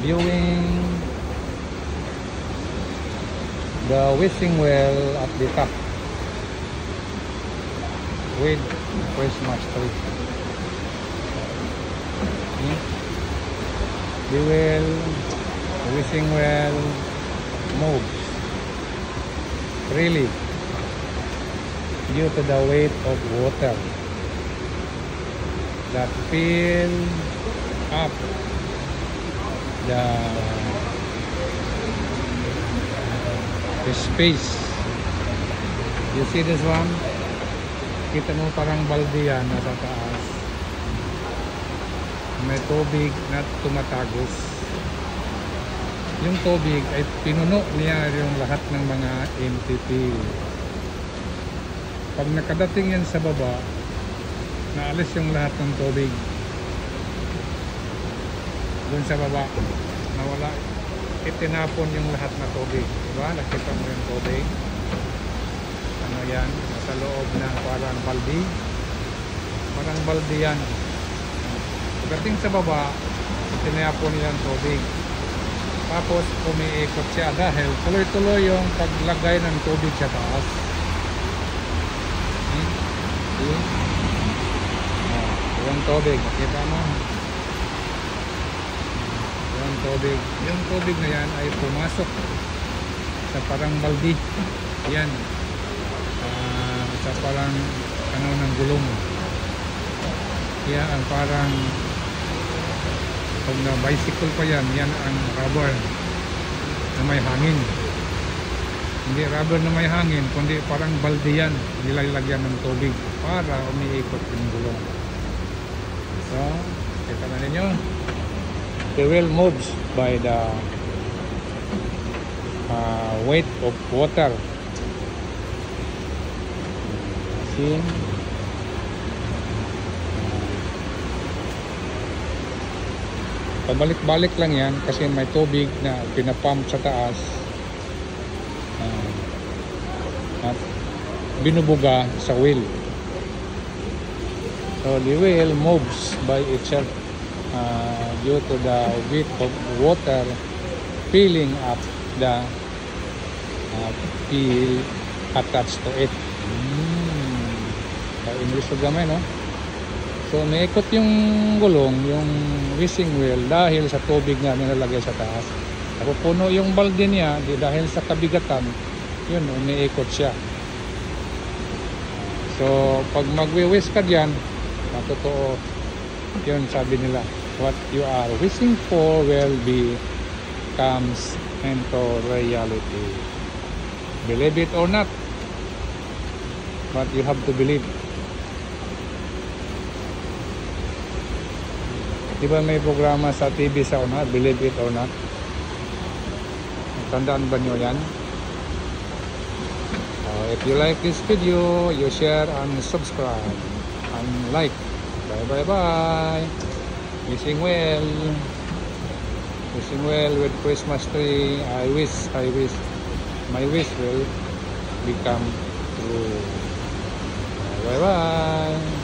viewing the wishing well at the top with Christmas tree. The wishing well moves freely due to the weight of water that fill up the space. You see this one? Kita mo parang balde yan nasa taas. May tubig na tumatagos. Yung tubig ay pinuno niya yung lahat ng mga entity. Pag nakadating yan sa baba, naalis yung lahat ng tubig. Doon sa baba, nawala, itinapon yung lahat na tubig. Diba? Nakita mo yung tubig. Ano yan? Nasa loob ng parang baldi. Parang baldi yan. Pagdating sa baba, itinapon yung tubig. Tapos umiikot siya dahil tuloy-tuloy yung paglagay ng tubig sa taas. Yung tubig, nakita mo? Yung tubig na yan ay pumasok sa parang baldi. Yan. Sa parang ano ng gulong. Kaya ang parang pag na bicycle pa yan ang rubber na may hangin. Hindi rubber na may hangin, kundi parang balde yan, nilalagyan ng tubig para umiikot yung gulong. So, kita na ninyo. The wheel moves by the weight of water. See? Pabalik-balik lang yan kasi may tubig na pinapump sa taas at binubuga sa wheel. So the wheel moves by itself due to the weight of water filling up the wheel attached to it. English o gamay, no? So naikot yung gulong, yung wishing wheel dahil sa tubig na nilalagay sa taas. Napupuno yung balde niya dahil sa kabigatan, yun, umiikot siya. So pag magwi-wish ka diyan, matotoo yun, sabi nila, what you are wishing for will be comes into reality. Believe it or not, but you have to believe. Diba may programa sa TV sa una, Believe It or Not? Tandaan ba nyo yan? If you like this video, you share and subscribe and like. Bye bye bye. Wishing well. Wishing well with Christmas tree. I wish my wish will become true. Bye bye.